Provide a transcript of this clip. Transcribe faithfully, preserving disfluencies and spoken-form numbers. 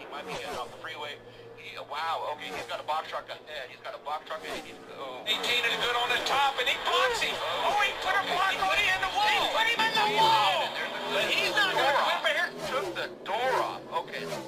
might be getting off the freeway. He, wow, okay, he's got a box truck ahead. He's got a box truck ahead. He's, oh. eighteen is good on the top, and he blocks him. Oh, Oh, he put a block on him in the wall. He put him in the wall. There's the, But he's not going to quit here. took the door off. Okay.